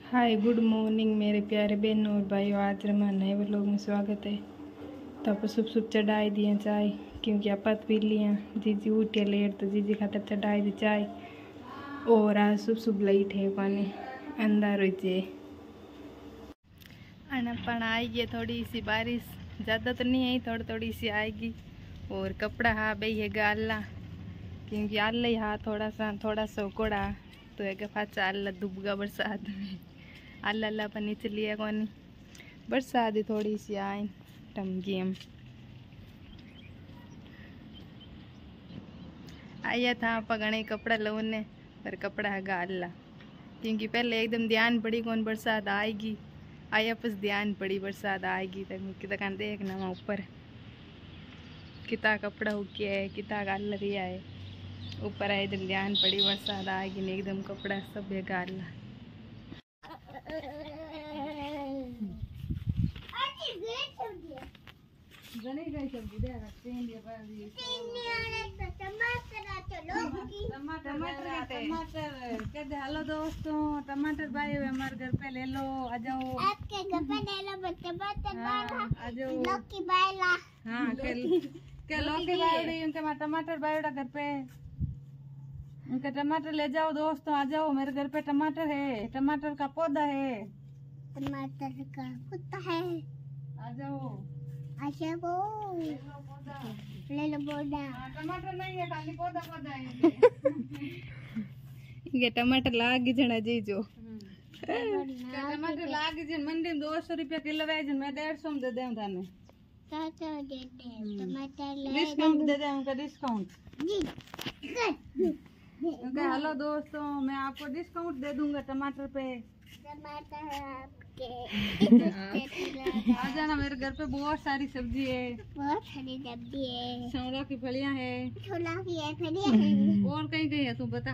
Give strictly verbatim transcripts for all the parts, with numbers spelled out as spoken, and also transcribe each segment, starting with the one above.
Hi good morning मेरे प्यारे बहनों और भाइयों। आज हमारे नए व्लॉग में स्वागत है। तो आप सुबह सुबह चढ़ाई दिए चाय, क्योंकि आप पी लिया। जीजी उठे लेट तो जीजी खातर चढ़ाई दी चाय। और आज सुबह सुबह लाइट है पानी अंधार हो अनपण आएगी थोड़ी सी बारिश, ज़्यादा तो नहीं आई, थोड़ी थोड़ी सी आएगी। और कपड़ा हाँ भाई है आल्ला, क्योंकि आल्ला ही हाँ थोड़ा सा थोड़ा सा कोड़ा तो है फाचा आल्ला दुबगा बरसात में आल्ला अल्लाह पर नीचे लिया कौन बरसात ही थोड़ी सी आए टमगी हम आया था आप घने कपड़ा लोने पर कपड़ा है अल्लाह, क्योंकि पहले एकदम ध्यान पड़ी कौन बरसात आएगी, आया बस ध्यान पड़ी बरसात आएगी तक कितना देखना वहाँ ऊपर कितना कपड़ा हो गया है, कितना गाल रिया है ऊपर आए एकदम ध्यान पड़ी बरसात आएगी नहीं एकदम कपड़ा सब है गाल। हेलो दोस्तों, टमाटर भाई हमारे घर पे ले लो, आ जाओ आपके घर पे ले लो टमाटर आ जाओ लौकी बायला। हाँ के के लौकी बायड़ी उनके टमाटर बायड़ा घर पे उनके टमाटर ले जाओ दोस्तों, आ जाओ मेरे घर पे टमाटर है, टमाटर का पौधा है, टमाटर का पौधा है, आ जाओ आ जाओ ले लो पौधा। टमाटर नहीं है खाली पौधा पौधा है ये टमाटर लाग जना जी जो टमाटर लाग जन मंडी में दो सौ रुपया किलो है जन मैं डेढ़ सौ में दे दूं थाने टमाटर डिस्काउंट दे दूं उनका डिस्काउंट ओके। हेलो दोस्तों, मैं आपको डिस्काउंट दे दूंगा टमाटर पे, टमाटर आपके आ जाना मेरे घर पे, बहुत सारी सब्जी है, बहुत सारी सब्जी है, छोला की फलियां है, छोला की है फलियां है, और कहीं कहीं है तू बता,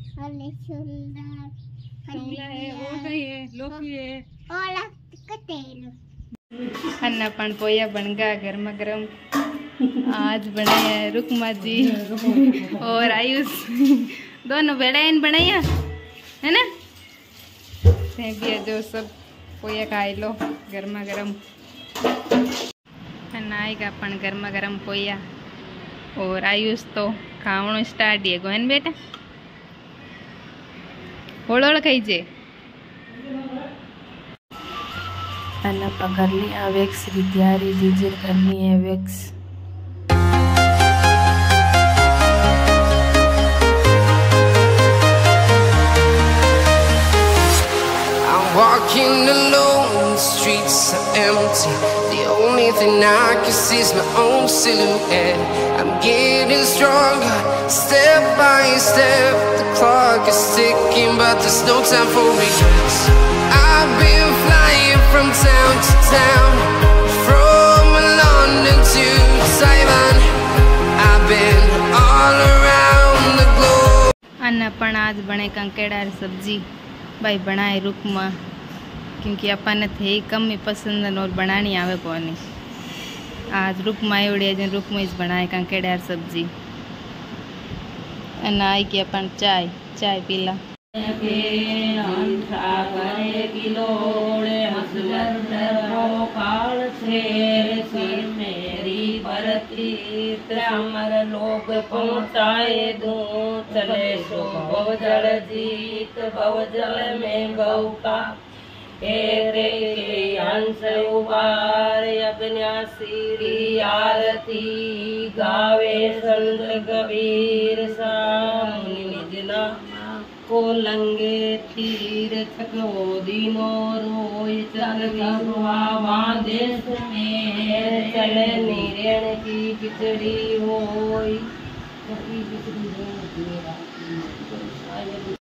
छोला है और कहीं है, लौकी है और कटेलो। अन्नापन पोया बन गया गर्मा गर्म। आज बने हैं रुकमा जी और आयुष दोनों बेड़ाइन बनाया है ना, भी जो सब पोया खाई लो गर्मा गर्म आएगा अपन गर्मा गर्म पोया। और आयुष तो खावणो स्टार्ट है गोहन बेटा होड़ होड़ खाई अन्ना पकड़ लिया वैक्स की तैयारी जीजर करनी है वैक्स। Walking alone, the streets are empty. The only thing I can see is my own silhouette. I'm getting stronger, step by step. The clock is ticking, but there's no time for regrets. I've been flying from town to town, from London to Taiwan. I've been all around the globe. अन्ना पण आज बने कंकेड़ा सब्जी भाई बनाए रुकमा, क्योंकि अपन थे ही कम ही पसंद और बनानी आवे को नहीं। आज रुकमा उड़िया जन रुकमा इस बनाए कंकेड़ार सब्जी अन्ना आई कि अपन चाय चाय पीला लोग पहुँचाए दो चले सो भवजल जीत भवजल में गौ का रे हंस उबार अविनाशी आरती गावे संत कबीर सा मुनि निजना को लंगे तीर छको दीनो रोय चल देश में चले नीरण की खिचड़ी होई।